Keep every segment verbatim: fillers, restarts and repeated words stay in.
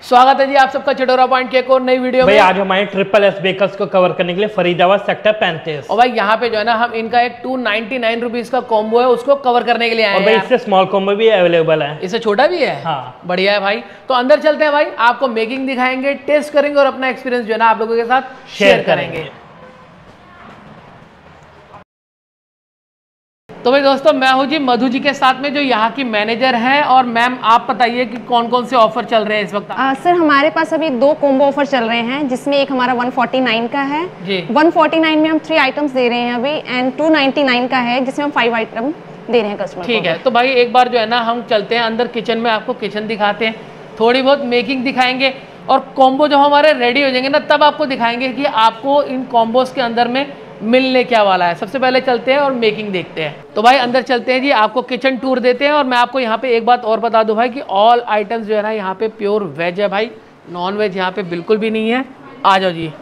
स्वागत है जी आप सबका चटोरा पॉइंट के एक और नई वीडियो भाई में। आज हमारे ट्रिपल एस व्हीकल्स को कवर करने के लिए फरीदाबाद सेक्टर पैंतीस। और भाई यहाँ पे जो है ना हम इनका एक टू नाइनटी नाइन रुपीज का कॉम्बो है उसको कवर करने के लिए आए और हैं। भाई इससे स्मॉल कॉम्बो भी अवेलेबल है, इससे छोटा भी है। हाँ बढ़िया है भाई। तो अंदर चलते हैं भाई, आपको मेकिंग दिखाएंगे, टेस्ट करेंगे और अपना एक्सपीरियंस जो है ना आप लोगों के साथ शेयर करेंगे। तो भाई दोस्तों मैं हूं जी मधु जी के साथ में जो यहाँ की मैनेजर हैं। और मैम आप बताइए कि कौन कौन से ऑफर चल रहे हैं इस वक्त। आ, सर हमारे पास अभी दो कॉम्बो ऑफर चल रहे हैं जिसमें एक हमारा वन फोर्टी नाइन का है जी। वन फोर्टी नाइन में हम थ्री आइटम्स दे रहे हैं अभी, एंड टू नाइनटी नाइन का है जिसमें हम फाइव आइटम दे रहे हैं कस्टमर। ठीक है, तो भाई एक बार जो है ना हम चलते हैं अंदर किचन में, आपको किचन दिखाते हैं, थोड़ी बहुत मेकिंग दिखाएंगे और कॉम्बो जब हमारे रेडी हो जाएंगे ना तब आपको दिखाएंगे कि आपको इन कॉम्बोज के अंदर में मिलने क्या वाला है। सबसे पहले चलते हैं और मेकिंग देखते हैं। तो भाई अंदर चलते हैं जी, आपको किचन टूर देते हैं। और मैं आपको यहाँ पे एक बात और बता दूं भाई कि ऑल आइटम्स जो है ना यहाँ पे प्योर वेज है भाई, नॉन वेज यहाँ पे बिल्कुल भी नहीं है। आ जाओ जी।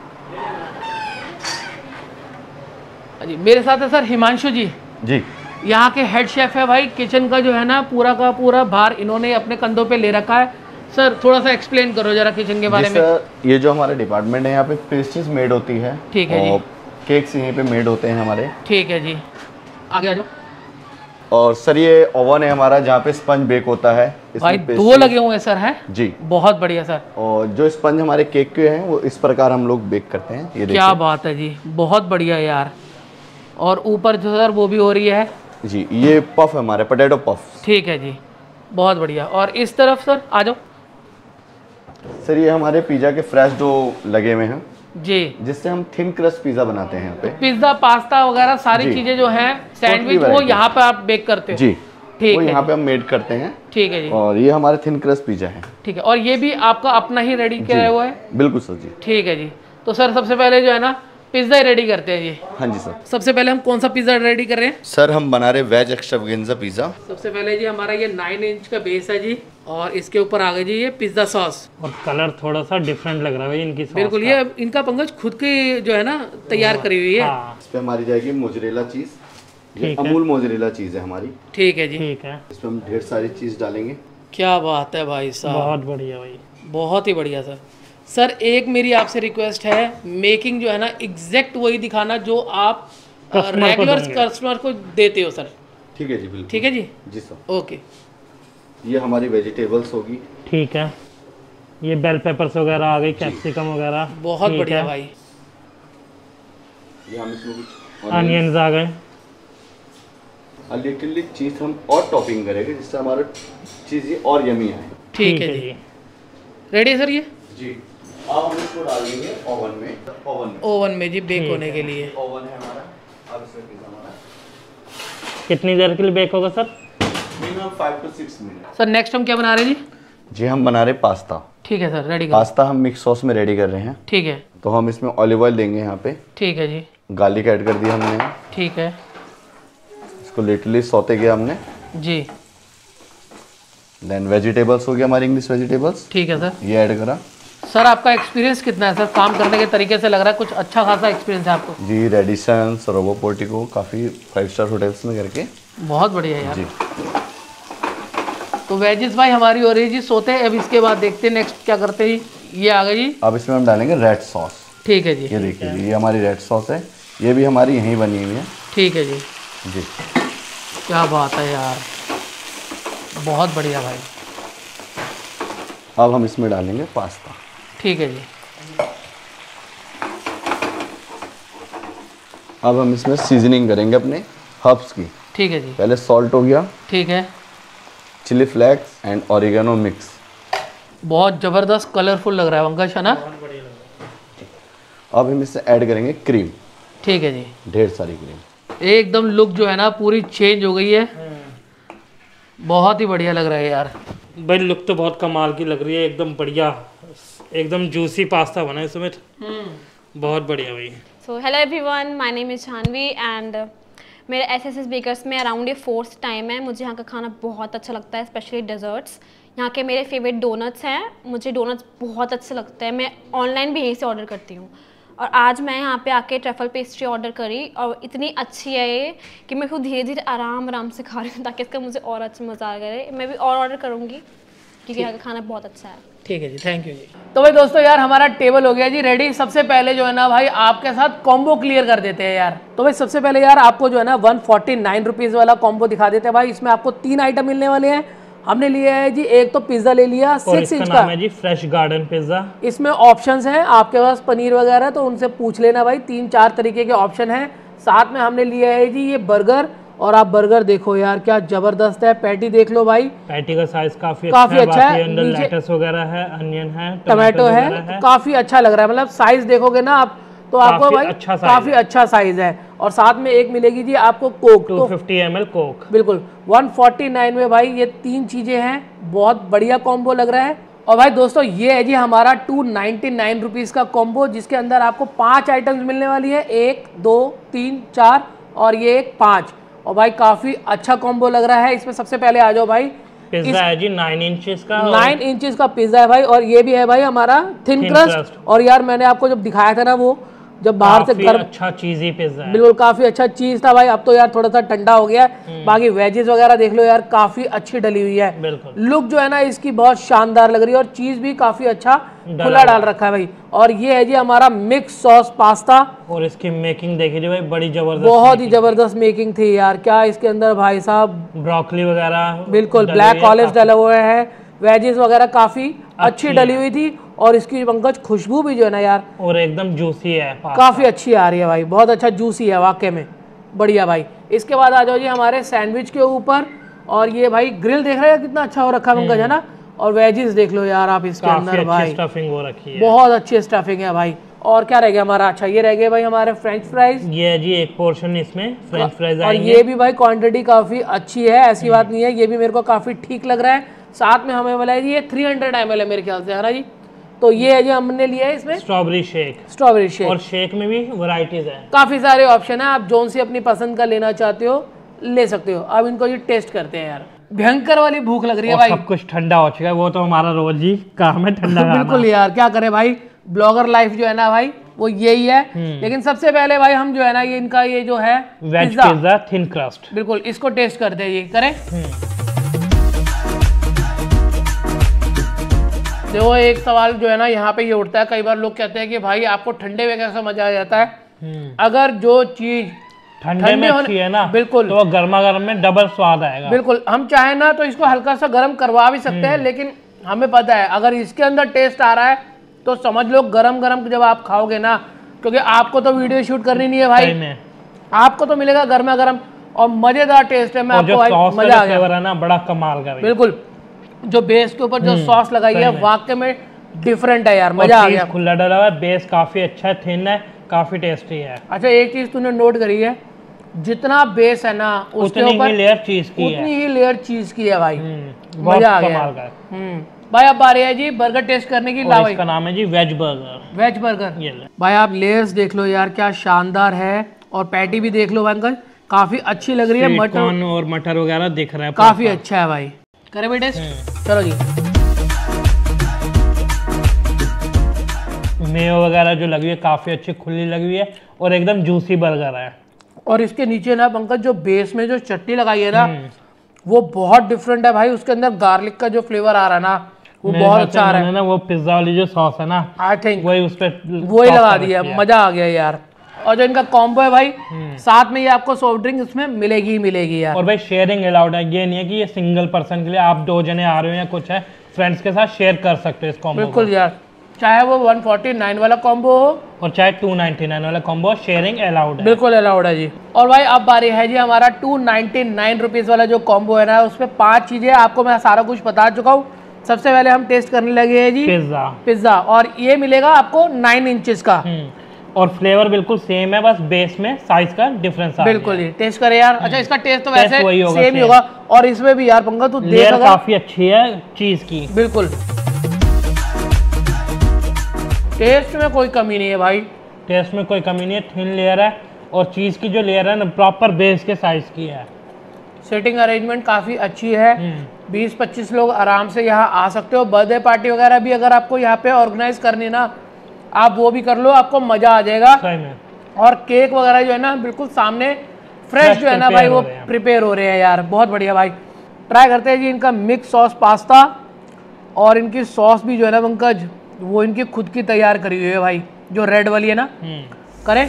जी मेरे साथ है सर हिमांशु जी जी, यहाँ के हेड शेफ है भाई। किचन का जो है ना पूरा का पूरा भार इन्होंने अपने कंधों पे ले रखा है। सर थोड़ा सा एक्सप्लेन करो जरा किचन के बारे में। सर ये जो हमारा डिपार्टमेंट है यहाँ पे पेस्ट्रीज मेड होती है। ठीक है जी। केक्स यहीं पे मेड होते हैं हमारे। ठीक है जी, आगे आ जाओ। और सर ये ओवन है हमारा जहाँ पे स्पंज बेक होता है। भाई दो लगे हुए हैं सर, हैं जी, बहुत बढ़िया सर। और जो स्पंज हमारे केक के हैं वो इस प्रकार हम लोग बेक करते हैं। ये क्या बात है जी, बहुत बढ़िया यार। और ऊपर जो सर वो भी हो रही है जी, ये पफ है हमारे, पोटैटो पफ। ठीक है जी, बहुत बढ़िया। और इस तरफ सर आ जाओ। सर ये हमारे पिज़्ज़ा के फ्रेश डो लगे हुए हैं जी, जिससे हम थिन क्रस्ट पिज़्ज़ा बनाते हैं यहाँ पे। पिज्जा पास्ता वगैरह सारी चीजें जो हैं सैंडविच वो यहाँ पे आप बेक करते हो जी, ठीक वो है, यहाँ पे हम मेड करते हैं। ठीक है जी। और ये हमारे थिन क्रस्ट पिज़्ज़ा है। ठीक है, और ये भी आपका अपना ही रेडी किया हुआ है? बिल्कुल सर जी। ठीक है जी। तो सर सबसे पहले जो है ना पिज्जा ही रेडी करते हैं जी। हाँ जी सर। सबसे पहले हम कौन सा पिज्जा रेडी कर रहे हैं? सर हम बना रहे वेज एक्स्ट्रावेगेंजा पिज़्ज़ा। सबसे पहले जी हमारा ये नाइन इंच का बेस है जी, और इसके ऊपर आ गए जी ये पिज्जा सॉस। और कलर थोड़ा सा डिफरेंट लग रहा है भाई इनकी सॉस बिल्कुल, ये इनका पंकज खुद की जो है ना तैयार करी हुई है। हाँ इस पे हमारी जाएगी मोजरेला चीज। ये ठीक है। अमूल मोजरेला चीज है हमारी। ठीक है जी। ठीक है, इस पे हम ढेर सारी चीज डालेंगे। क्या बात है भाई साहब, बहुत बढ़िया भाई, बहुत ही बढ़िया सर। सर एक मेरी आपसे रिक्वेस्ट है, मेकिंग जो है ना एग्जैक्ट वही दिखाना जो आप कस्टमर को रेगुलर देंगे। कस्टमर को देते हो सर। ठीक है जी, बिल्कुल। ठीक है जी, जी सर। ओके। ये हमारी वेजिटेबल्स होगी। ठीक है। ये बेल पेपर्स वगैरह आ गई, कैप्सिकम वगैरह, बहुत ठीक बढ़िया है। भाई। ये हम इसमें कुछ अनियंस आ गए। लिटिल चीज हम और टॉपिंग करेंगे जिससे हमारा चीज ये और यमी आए। ठीक है जी। रेडी है सर ये? जी। अब हम इसको डालेंगे ओवन में। ओवन में ओवन में जी बेक ठीक होने के लिए। ओवन है हमारा। अब इसमें पिज़्ज़ा हमारा कितनी देर के लिए बेक होगा sir? Minimum five to six minute. Sir next हम क्या बना रहे हैं जी? जी हम बना रहे पास्ता। ठीक है सर, रेडी कर। पास्ता हम मिक्स सॉस में रेडी कर रहे हैं। ठीक है, तो हम इसमें ऑलिव ऑयल देंगे यहाँ पे। ठीक है जी। गार्लिक ऐड कर दिया हमने। ठीक है इसको लिटरली सौते किया हमने। जी। देन वेजिटेबल्स हो गया हमारी, इंग्लिश वेजिटेबल्स ठीक है सर। ये ऐड करा। सर आपका एक्सपीरियंस कितना है सर? काम करने के तरीके से लग रहा है कुछ अच्छा खासा एक्सपीरियंस है आपको। जी रेडिसन्स, रोबो पोर्टिको, काफ़ी फाइव स्टार होटल्स में करके। बहुत बढ़िया यार जी। तो वेजिस भाई हमारी हो रही है जी सोते। अब इसके बाद देखते हैं नेक्स्ट क्या करते हैं जी। ये आ गए जी। अब इसमें हम डालेंगे रेड सॉस। ठीक है जी। ये देखिए जी, ये हमारी रेड सॉस है। ये भी हमारी यहीं बनी हुई है। ठीक है जी। जी। क्या बात है यार, बहुत बढ़िया भाई। अब हम इसमें डालेंगे पास्ता। ठीक है जी। अब हम इसमें सीजनिंग करेंगे अपने हर्ब्स की। ठीक है जी। पहले सॉल्ट हो गया, ठीक है। Chilli flakes and oregano mix. बहुत ज़बरदस्त कलरफुल लग रहा है पंकज, है ना? अब हम इससे ऐड करेंगे क्रीम। ठीक है जी। ढेर सारी क्रीम। एकदम लुक जो है ना पूरी चेंज हो गई है, बहुत ही बढ़िया लग रहा है यार। भाई लुक तो बहुत कमाल की लग रही है, एकदम बढ़िया, एकदम जूसी पास्ता बना है इसमें, बहुत बढ़िया भाई। So hello everyone, my name is Janvi and मेरे एस एस एस बेकर्स में अराउंड ये फोर्थ टाइम है। मुझे यहाँ का खाना बहुत अच्छा लगता है, स्पेशली डेजर्ट्स। यहाँ के मेरे फेवरेट डोनट्स हैं, मुझे डोनट्स बहुत अच्छे लगते हैं। मैं ऑनलाइन भी यहीं से ऑर्डर करती हूँ। और आज मैं यहाँ पे आके ट्रफल पेस्ट्री ऑर्डर करी और इतनी अच्छी है ये कि मैं खुद धीरे धीरे आराम आराम से खा रही हूँ ताकि इसका मुझे और अच्छा मज़ा आ गया। मैं भी और ऑर्डर करूँगी क्योंकि यहाँ का खाना बहुत अच्छा है। ठीक है जी, थैंक यू जी। तो भाई दोस्तों यार हमारा टेबल हो गया जी रेडी। सबसे पहले जो है ना भाई आपके साथ कॉम्बो क्लियर कर देते हैं यार। तो भाई सबसे पहले यार आपको जो है ना वन फोर्टी नाइन रुपीज़ वाला कॉम्बो दिखा देते हैं भाई। इसमें आपको तीन आइटम मिलने वाले हैं। हमने लिया है जी एक तो पिज्जा ले लिया सिक्स इंच का है जी फ्रेश गार्डन पिज्जा। इसमें ऑप्शंस हैं आपके पास पनीर वगैरह तो उनसे पूछ लेना भाई, तीन चार तरीके के ऑप्शन हैं। साथ में हमने लिया है जी ये बर्गर, और आप बर्गर देखो यार क्या जबरदस्त है। पैटी देख लो भाई, पैटी का साइज काफी काफी अच्छा, अच्छा है। अंदर नीचे लेटस वगैरह है, अनियन है, टमाटो है, है। काफी अच्छा लग रहा है। मतलब साइज देखोगे ना आप तो आपको भाई अच्छा काफी अच्छा साइज है। और साथ में एक मिलेगी जी आपको Coke, two fifty ML Coke कोक। बिल्कुल वन फोर्टी नाइन में भाई ये तीन चीजें हैं। बहुत बढ़िया कॉम्बो लग रहा है। और भाई दोस्तों ये है जी हमारा टू नाइन्टी नाइन रुपीज का कॉम्बो, जिसके अंदर आपको पांच आइटम्स मिलने वाली है, एक दो तीन चार और ये एक पांच। और भाई काफी अच्छा कॉम्बो लग रहा है। इसमें सबसे पहले आ जाओ भाई, पिज्जा है जी नाइन इंचेस का, नाइन इंचेस का पिज्जा है भाई। और ये भी है भाई हमारा थिन क्रस्ट। और यार मैंने आपको जब दिखाया था ना वो जब बाहर से घर अच्छा चीजी पिज्जा है, बिल्कुल काफी अच्छा चीज था भाई। अब तो यार थोड़ा सा ठंडा हो गया है। बाकी वेजेस वगैरह देख लो यार काफी अच्छी डली हुई है। बिल्कुल लुक जो है ना इसकी बहुत शानदार लग रही है और चीज भी काफी अच्छा खुला डाल रखा है भाई। और ये है जी हमारा मिक्स सॉस पास्ता, और इसकी मेकिंग देखिए भाई बड़ी जबरदस्त, बहुत ही जबरदस्त मेकिंग थी यार। क्या इसके अंदर भाई साहब ब्रोकली वगैरह, बिल्कुल ब्लैक ऑलिव्स डले हुए हैं, वेजेस वगैरह काफी अच्छी डली हुई थी। और इसकी पंकज खुशबू भी जो है ना यार और एकदम जूसी है, काफी अच्छी आ रही है भाई, बहुत अच्छा जूसी है वाकई में, बढ़िया भाई। इसके बाद आ जाओ जी हमारे सैंडविच के ऊपर। और ये भाई ग्रिल देख रहे हैं कितना अच्छा हो रखा है पंकज, है ना। और वेजेस देख लो यार आप इसके अंदर भाई, स्टफिंग हो रखी है, बहुत अच्छी स्टफिंग है भाई। और क्या रह गया हमारा, अच्छा ये रह गए भाई हमारे फ्रेंच फ्राइज। ये है जी एक पोर्शन इसमें फ्रेंच फ्राइज और ये भी भाई क्वांटिटी काफी अच्छी है, ऐसी बात नहीं है। ये भी मेरे को काफी ठीक लग रहा है। साथ में हमें बोला है जी ये थ्री हंड्रेड एम एल है मेरे ख्याल से, है ना जी। तो ये है जी हमने लिया है इसमें स्ट्रॉबेरी शेक, स्ट्रॉबेरी शेक। और शेक में भी वैरायटीज है, काफी सारे ऑप्शन है, आप जोन सी अपनी पसंद का लेना चाहते हो ले सकते हो। अब इनको जी टेस्ट करते हैं यार। भयंकर वाली भूख लग रही है भाई, सब कुछ ठंडा हो चुका है। वो तो हमारा रोज ही काम है ठंडा बिल्कुल यार क्या करे भाई, ब्लॉगर लाइफ जो है ना भाई वो यही है। लेकिन सबसे पहले भाई हम जो है ना ये इनका ये जो है वेज पिज्जा थिन क्रस्ट, बिल्कुल इसको टेस्ट करते हैं, ये करें। देखो एक सवाल जो है ना यहाँ पे ये उठता है, कई बार लोग कहते हैं कि भाई आपको ठंडे में कैसा मजा आ जाता है। अगर जो चीज ठंडे में अच्छी है ना बिल्कुल तो गर्मा गर्म में डबल स्वाद आएगा। बिल्कुल हम चाहे ना तो इसको हल्का सा गर्म करवा भी सकते हैं, लेकिन हमें पता है अगर इसके अंदर टेस्ट आ रहा है तो समझ लो गरम गरम जब आप खाओगे ना, क्योंकि आपको तो वीडियो शूट करनी नहीं है भाई, आपको तो मिलेगा गर्मा गर्म और मजेदार टेस्ट है। मैं आपको भाई मजा आ गया ना, बड़ा कमाल का बिल्कुल। जो बेस के ऊपर जो सॉस लगाई है वाकई में डिफरेंट है यार, मजा आ गया। खुला डला हुआ है, बेस काफी अच्छा है, थिन है, काफी टेस्टी है। अच्छा एक चीज तूने नोट करी है, जितना बेस है ना उसके ऊपर उतनी ही लेयर चीज की है, उतनी ही लेयर चीज की है भाई, मजा आ गया। हम्म भाई अब आ रही है जी बर्गर टेस्ट करने की। ला भाई इसका नाम है जी वेज बर्गर, वेज बर्गर। भाई आप लेयर्स देख लो यार क्या शानदार है, और पैटी भी देख लो अंकल काफी अच्छी लग रही है। मटर और मटर वगैरह दिख रहा है, काफी अच्छा है भाई। करे भाई टेस्ट, चलो जी। मेयो वगैरह जो लगी है काफी अच्छी खुली लगी हुई है और एकदम जूसी बर्गर है। और इसके नीचे ना पंकज जो बेस में जो चटनी लगाई है ना वो बहुत डिफरेंट है भाई, उसके अंदर गार्लिक का जो फ्लेवर आ रहा है ना वो बहुत अच्छा आ रहा है ना। वो पिज्जा वाली जो सॉस है ना आई थिंक वही उस पर वही लगा दिया, मजा आ गया यार। और जो इनका कॉम्बो है भाई साथ में ये आपको सॉफ्ट ड्रिंक इसमें मिलेगी ही मिलेगी यार। और भाई शेयरिंग अलाउड है, ये नहीं है कि ये सिंगल पर्सन के लिए आप दो जने आ रहे हो या कुछ है, फ्रेंड्स के साथ शेयर कर सकते हो इस कॉम्बो। बिल्कुल यार, चाहे वो वन फोर्टी नाइन वाला कॉम्बो हो और चाहे टू नाइन्टी नाइन वाला कॉम्बो, शेयरिंग अलाउड है, बिल्कुल अलाउड है जी। और भाई अब बारी है जी हमारा टू नाइन्टी नाइन रुपीज वाला जो कॉम्बो है ना, उसमें पांच चीजें आपको मैं सारा कुछ बता चुका हूँ। सबसे पहले हम टेस्ट करने लगे हैं जी पिज्जा पिज्जा, और ये मिलेगा आपको नाइन इंचेस का, और फ्लेवर बिल्कुल सेम है, बस बेस में साइज का डिफरेंस आ बिल्कुल ही टेस्ट करे यार। अच्छा इसका टेस्ट तो वैसे वही होगा, सेम ही होगा। और इसमें भी यार पंगा तू देख अगर काफी अच्छी है चीज की, बिल्कुल टेस्ट में कोई कमी नहीं है भाई, टेस्ट में कोई कमी नहीं है, थिन लेयर है और चीज की जो लेयर है ना प्रॉपर बेस के साइज की है। सेटिंग अरेंजमेंट काफी अच्छी है, बीस पच्चीस लोग आराम से यहाँ आ सकते हो। बर्थडे पार्टी वगैरह भी अगर आपको यहाँ पे ऑर्गेनाइज करनी ना आप वो भी कर लो, आपको मजा आ जाएगा। सही में। और केक वगैरह जो है ना बिल्कुल सामने फ्रेश जो है ना भाई वो प्रिपेयर हो रहे हैं यार, बहुत बढ़िया भाई। ट्राई करते हैं जी इनका मिक्स सॉस पास्ता, और इनकी सॉस भी जो है ना पंकज, वो इनकी खुद की तैयार करी हुई है भाई, जो रेड वाली है ना। करें,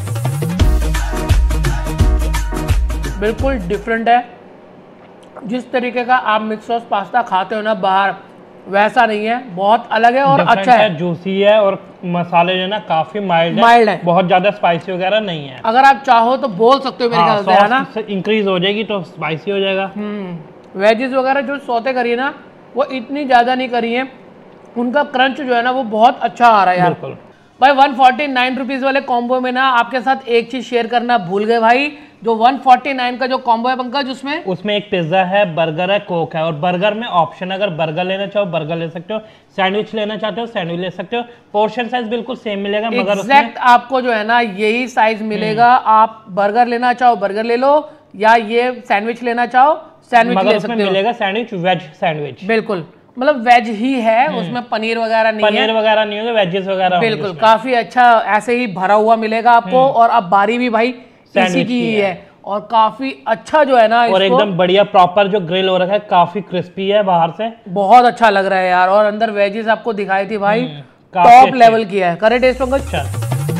बिल्कुल डिफरेंट है। जिस तरीके का आप मिक्स सॉस पास्ता खाते हो ना बाहर, वैसा नहीं है, बहुत अलग है और अच्छा है, जूसी है और मसाले जो है ना काफी माइल्ड माइल्ड है, है, बहुत ज्यादा स्पाइसी वगैरह नहीं है। अगर आप चाहो तो बोल सकते हो मेरे ख्याल से, है ना, इंक्रीज हो जाएगी तो स्पाइसी हो जाएगा। वेजेस वगैरह जो सौते करी है ना, वो इतनी ज्यादा नहीं करी है, उनका क्रंच जो है ना वो बहुत अच्छा आ रहा है यार। बिल्कुल भाई वन फोर्टी नाइन रुपीज वाले कॉम्बो में ना आपके साथ एक चीज शेयर करना भूल गए भाई, जो वन फोर्टी नाइन का जो कॉम्बो है पंकज, उसमें उसमें एक पिज्जा है, बर्गर है, कोक है, और बर्गर में ऑप्शन, अगर बर्गर लेना चाहो बर्गर ले सकते हो, सैंडविच लेना चाहते हो सैंडविच ले सकते हो। पोर्शन साइज बिल्कुल सेम मिलेगा, मगर एग्जैक्ट आपको जो है ना यही साइज मिलेगा। आप बर्गर लेना चाहो बर्गर ले लो, या ये सैंडविच लेना चाहो सैंडविच ले सकते हो। मिलेगा सैंडविच, वेज सैंडविच, बिल्कुल, मतलब वेज ही है, उसमें पनीर वगैरह नहीं है, पनीर वगैरह नहीं होगा, वेजेस वगैरह बिल्कुल काफी अच्छा ऐसे ही भरा हुआ मिलेगा आपको। और अब बारी भी भाई इसी की ही है, और काफी अच्छा जो है ना, और एकदम बढ़िया प्रॉपर जो ग्रिल हो रखा है, काफी क्रिस्पी है बाहर से, बहुत अच्छा लग रहा है यार। और अंदर वेजेस आपको दिखाई थी भाई, टॉप लेवल की है। करे टेस्ट पंकज,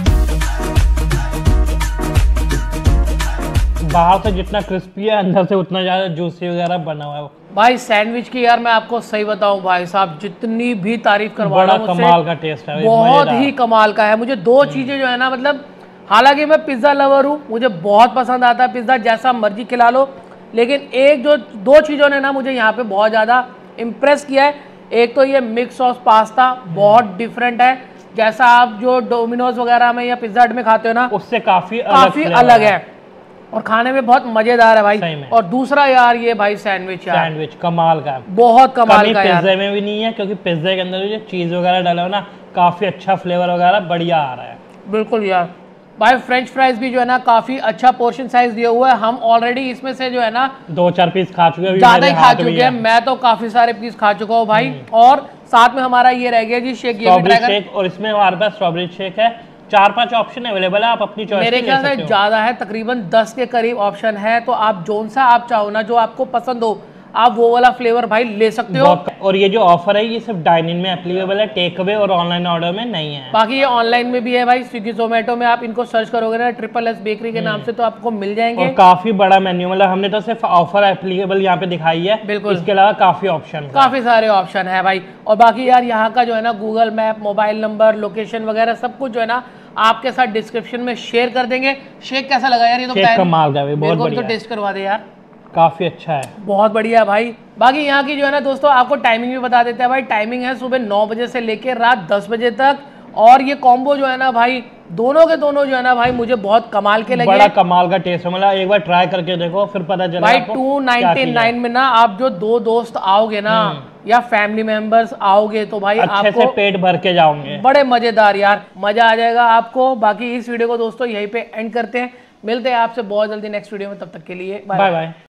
बाहर से जितना क्रिस्पी है अंदर से उतना ज्यादा जूसी वगैरह बना हुआ है भाई। सैंडविच की यार मैं आपको सही बताऊं भाई साहब, जितनी भी तारीफ करवा रहा हूं, बड़ा कमाल का टेस्ट है, बहुत ही कमाल का है। मुझे दो चीजें जो है ना, मतलब हालांकि मैं पिज्जा लवर हूँ, मुझे बहुत पसंद आता है पिज्जा, जैसा मर्जी खिला लो, लेकिन एक जो दो चीजों ने ना मुझे यहाँ पे बहुत ज्यादा इम्प्रेस किया है। एक तो ये मिक्स सॉस पास्ता बहुत डिफरेंट है, जैसा आप जो डोमिनोज वगैरह में या पिज्जा हट में खाते हो ना, उससे काफी काफी अलग है, और खाने में बहुत मजेदार है भाई। और दूसरा यार ये भाई सैंडविच, यार सैंडविच कमाल का है, बहुत कमाल का यार। पिज्जे में भी नहीं है, क्योंकि पिज्जे के अंदर जो चीज वगैरह डाला हो ना, काफी अच्छा फ्लेवर वगैरह बढ़िया आ रहा है। बिल्कुल यार भाई, फ्रेंच फ्राइज भी जो है ना काफी अच्छा पोर्शन साइज दिया हुआ है। हम ऑलरेडी इसमें से जो है ना दो चार पीस खा चुके हैं, ज्यादा ही खा चुके हैं, मैं तो काफी सारे पीस खा चुका हूँ भाई। और साथ में हमारा ये रह गया जी शेक, ये भी ट्राई करें। शेक, और इसमें हमारे पास स्ट्रॉबेरी शेक है, चार पांच ऑप्शन अवेलेबल है, आप अपनी चॉइस मेरे ख्याल से ज्यादा है, तकरीबन दस के करीब ऑप्शन है, तो आप जोन सा आप चाहो ना, जो आपको पसंद हो, आप वो वाला फ्लेवर भाई ले सकते हो। और ये जो ऑफर है ये सिर्फ डाइनिंग में एप्लीकेबल है, टेक अवे और ऑनलाइन ऑर्डर में नहीं है। बाकी ये ऑनलाइन में भी है भाई, स्विगी जोमेटो में आप इनको सर्च करोगे ना ट्रिपल एस बेकरी के नाम से, तो आपको मिल जाएंगे। और काफी बड़ा मेन्यू, मतलब हमने तो सिर्फ ऑफर एप्लीकेबल यहाँ पे दिखाई है, बिल्कुल, इसके अलावा काफी ऑप्शन, काफी सारे ऑप्शन है भाई। और बाकी यार यहाँ का जो है ना Google map, mobile number, location वगैरह सब कुछ जो है ना आपके साथ डिस्क्रिप्शन में शेयर कर देंगे। शेक कैसा लगा यार? ये तो कमाल का है, बहुत बढ़िया, तो टेस्ट करवा दे यार, काफी अच्छा है, बहुत बढ़िया भाई। बाकी यहाँ की जो है ना दोस्तों आपको टाइमिंग भी बता देते हैं भाई। टाइमिंग है सुबह नौ बजे से लेकर रात दस बजे तक, और ये कॉम्बो जो है ना भाई, दोनों के दोनों जो है ना भाई मुझे बहुत कमाल के लगे, बड़ा कमाल का टेस्ट है, मतलब एक बार ट्राई करके देखो फिर पता चलेगा भाई। टू नाइनटी नाइन में ना आप जो दो दोस्त आओगे ना या फैमिली मेंबर्स आओगे, तो भाई अच्छे आपको से पेट भर के जाओगे, बड़े मजेदार यार, मजा आ जाएगा आपको। बाकी इस वीडियो को दोस्तों यहीं पे एंड करते हैं, मिलते हैं आपसे बहुत जल्दी नेक्स्ट वीडियो में, तब तक के लिए बाय बाय।